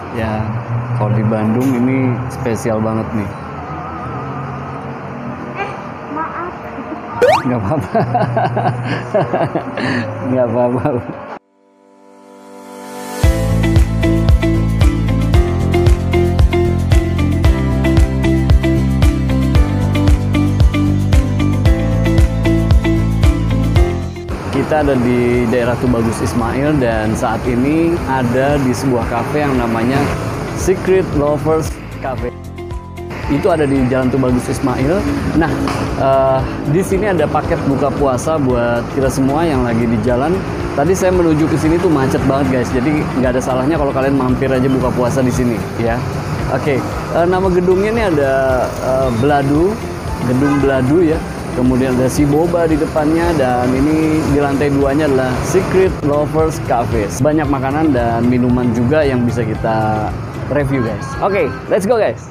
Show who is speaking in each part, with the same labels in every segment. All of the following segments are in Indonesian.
Speaker 1: Ya, kalau di Bandung ini spesial banget nih.
Speaker 2: Maaf.
Speaker 1: Nggak apa-apa. Nggak apa-apa. Kita ada di daerah Tubagus Ismail dan saat ini ada di sebuah kafe yang namanya Secret Lovers Cafe. Itu ada di Jalan Tubagus Ismail. Nah, di sini ada paket buka puasa buat kita semua yang lagi di jalan. Tadi saya menuju ke sini tuh macet banget guys. Jadi nggak ada salahnya kalau kalian mampir aja buka puasa di sini ya. Oke, nama gedungnya ini ada Beladu, Gedung Beladu ya. Kemudian ada si boba di depannya dan ini di lantai 2-nya adalah Secret Lovers Cafe. Banyak makanan dan minuman juga yang bisa kita review guys. Oke, let's go guys.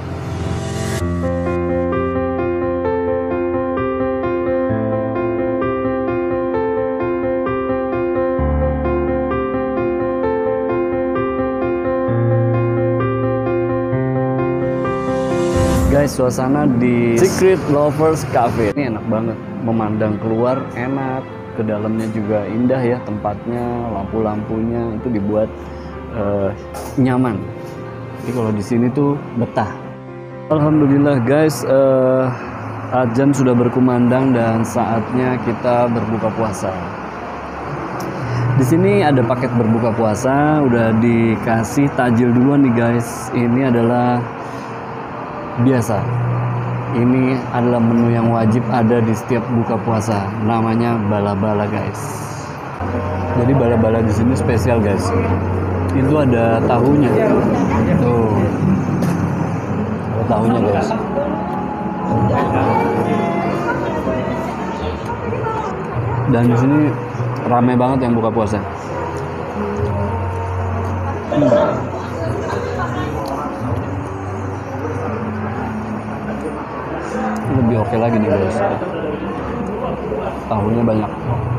Speaker 1: Guys, suasana di Secret Lovers Cafe ini enak banget, memandang keluar enak, ke dalamnya juga indah ya tempatnya, lampu-lampunya itu dibuat nyaman. Jadi kalau di sini tuh betah. Alhamdulillah guys, azan sudah berkumandang dan saatnya kita berbuka puasa. Di sini ada paket berbuka puasa, udah dikasih tajil duluan nih guys. Ini adalah biasa. Ini adalah menu yang wajib ada di setiap buka puasa. Namanya bala-bala guys. Jadi bala-bala di sini spesial guys. Itu ada tahunya. Tuh. Ada tahunya guys. Dan di sini ramai banget yang buka puasa. Lebih oke lagi nih guys, tahunya banyak.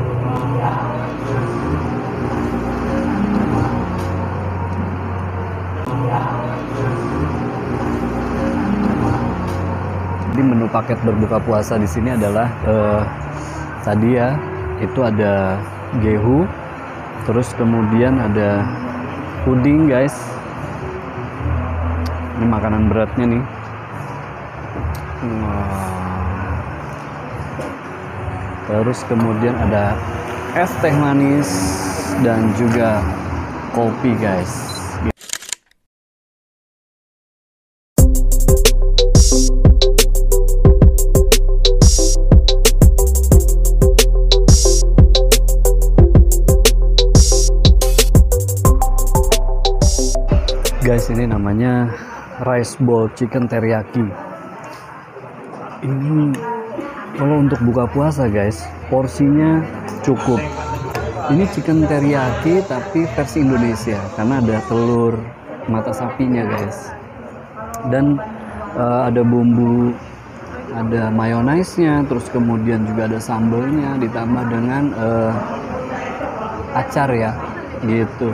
Speaker 1: Jadi menu paket berbuka puasa di sini adalah tadi ya itu ada gehu, terus kemudian ada puding guys. Ini makanan beratnya nih. Terus kemudian ada es teh manis dan juga kopi guys. Guys, ini namanya rice bowl chicken teriyaki. Ini kalau untuk buka puasa guys, porsinya cukup. Ini chicken teriyaki tapi versi Indonesia karena ada telur mata sapinya guys. Dan ada bumbu, ada mayonaise-nya, terus kemudian juga ada sambalnya ditambah dengan acar ya, gitu.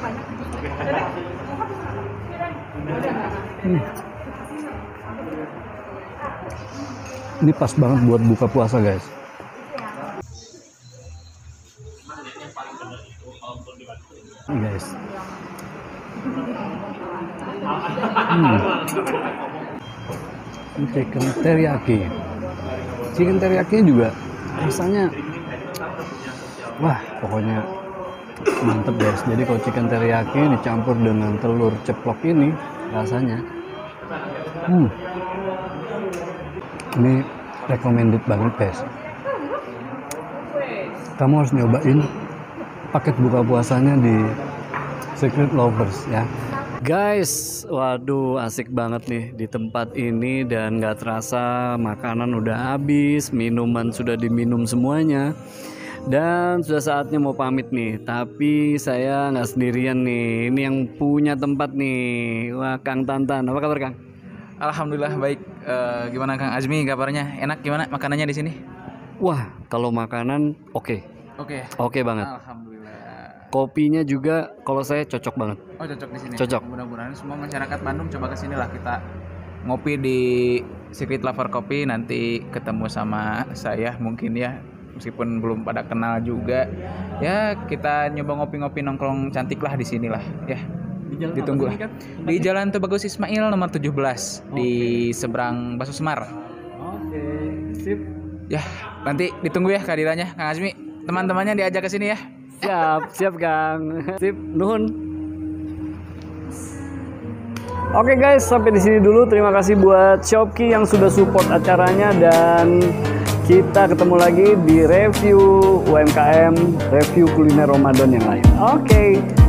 Speaker 1: Ini pas banget buat buka puasa guys. Ini guys. Ini chicken teriyaki. Chicken teriyaki juga rasanya, wah pokoknya mantep guys. Jadi kalau chicken teriyaki dicampur dengan telur ceplok ini rasanya, ini recommended banget guys. Kamu harus nyobain paket buka puasanya di Secret Lovers ya. Guys, waduh asik banget nih di tempat ini dan gak terasa makanan udah habis, minuman sudah diminum semuanya. Dan sudah saatnya mau pamit nih, tapi saya nggak sendirian nih. Ini yang punya tempat nih. Wah, Kang Tantan, apa kabar Kang?
Speaker 3: Alhamdulillah baik. Gimana Kang Azmi kabarnya? Enak gimana makanannya di sini?
Speaker 1: Wah, kalau makanan oke.
Speaker 3: Oke.
Speaker 1: Oke banget.
Speaker 3: Alhamdulillah.
Speaker 1: Kopinya juga kalau saya cocok banget.
Speaker 3: Oh, cocok di sini.
Speaker 1: Cocok.
Speaker 3: Mudah-mudahan semua masyarakat Bandung coba ke sini lah, kita ngopi di Secret Lover Coffee, nanti ketemu sama saya mungkin ya, meskipun belum pada kenal juga. Ya, kita nyoba ngopi-ngopi nongkrong cantik lah di sini lah ya. Ditunggu lah. Di Jalan Tubagus Ismail nomor 17 di seberang Baso Semar.
Speaker 1: Oke, sip.
Speaker 3: Ya, nanti ditunggu ya kehadirannya Kang Azmi. Teman-temannya diajak ke sini ya.
Speaker 1: Siap Kang. Sip, nuhun. Oke guys, sampai di sini dulu. Terima kasih buat Shopki yang sudah support acaranya, dan kita ketemu lagi di review UMKM, review kuliner Ramadan yang lain. Oke.